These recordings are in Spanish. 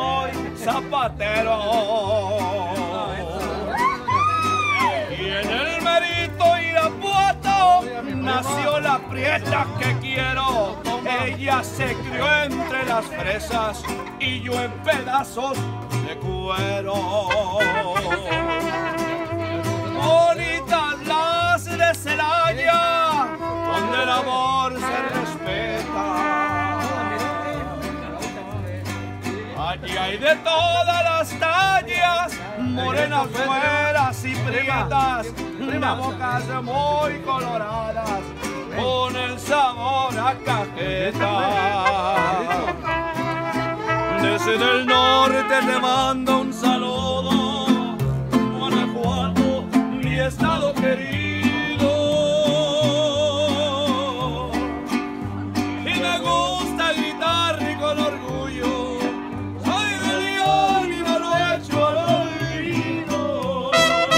soy zapatero. Y en el Mérito Irapuato nació la prieta que quiero. Ella se crió entre las fresas y yo en pedazos de cuero. Bonitas las de Celaya, donde el amor se respeta. Allí hay de todas las tallas, morenas, güeras y prietas, de bocas muy coloradas, con el sabor a cajeta. Desde el norte te mando un saludo, Guanajuato, mi estado querido. Y me gusta gritar y con orgullo, soy de León y me lo he hecho al olvido.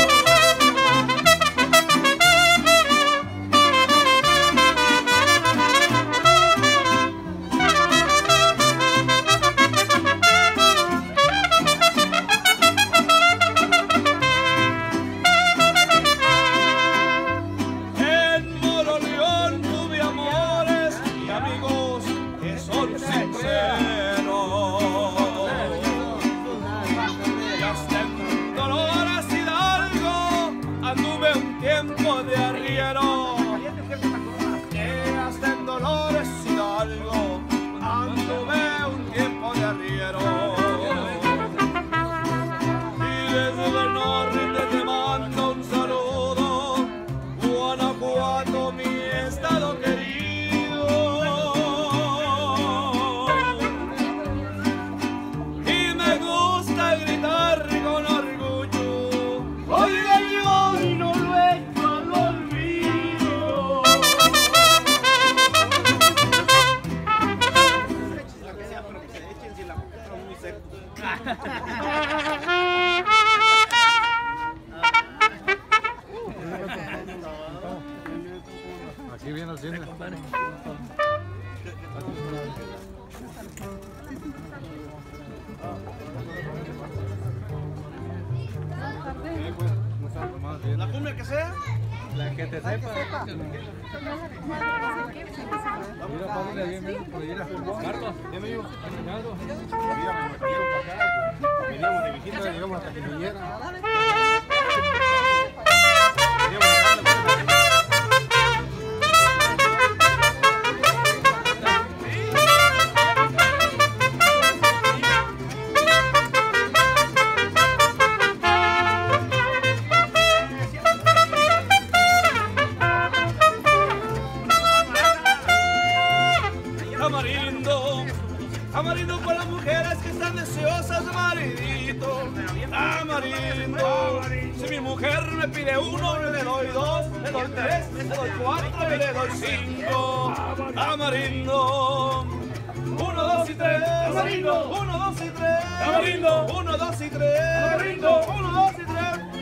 Aquí viene el cine. La cumbia que sea. La que te sepa. Mira, pásale bien, mira. Carlos, bienvenido. Veníamos de visita, llegamos hasta que viniera. Tamarindo para las mujeres que están deseosas de maridito. Tamarindo, si mi mujer me pide uno, yo le doy dos, le doy tres, le doy cuatro y le doy cinco. Tamarindo, 1, 2 y 3. Tamarindo, 1, 2 y 3. Tamarindo, 1, 2 y 3. Tamarindo, 1, 2 y 3.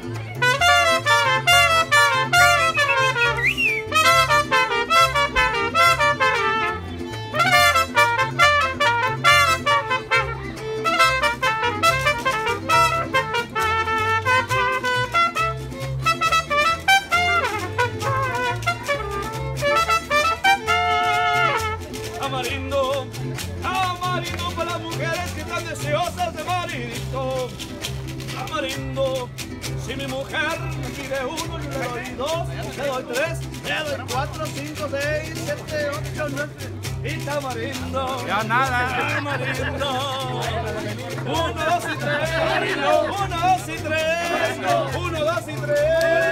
Tamarindo, tamarindo para las mujeres que están deseosas de maridito. Tamarindo, si mi mujer me pide uno, yo le doy dos, le doy tres, le doy cuatro, cinco, seis, siete, ocho, nueve. Y tamarindo, Ya nada. tamarindo, 1, 2 y 3. 1, 2 y 3. 1, 2 y 3.